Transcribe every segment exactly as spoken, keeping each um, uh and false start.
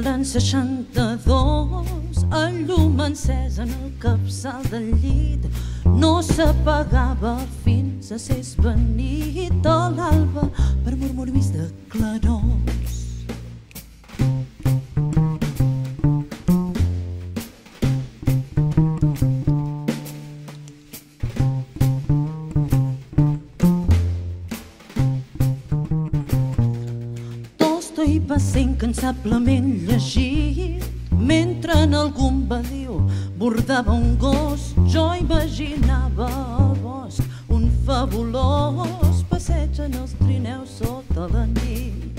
l'any seixanta-dos, el llum encès en el capçal del llit no s'apagava fins a ser esvanit a l'alba per murmuris de clarors. I va ser incansablement llegit mentre en algun badiu bordava un gos. Jo imaginava al bosc un fabulós passeig en els trineus sota la nit.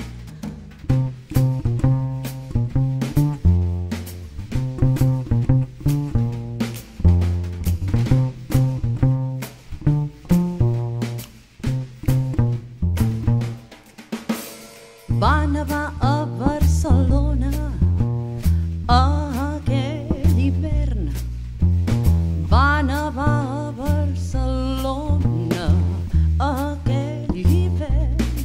Va nevar a Barcelona aquell hivern. Va nevar a Barcelona aquell hivern.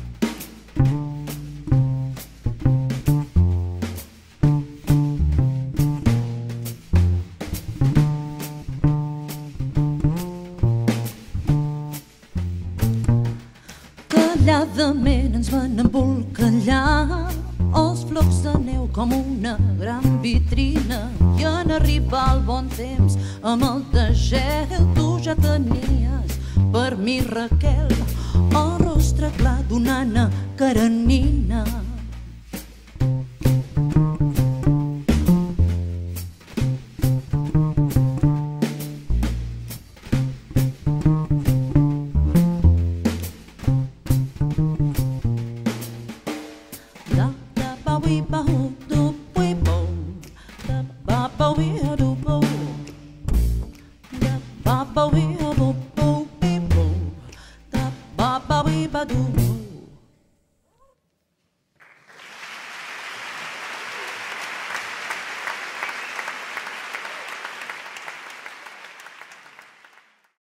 Calladament ens van embolcallar els flocs de neu com una gran vitrina, i en arribar el bon temps amb el de gel tu ja tenies per mi, Raquel, el rostre clar d'una Anna Karenina.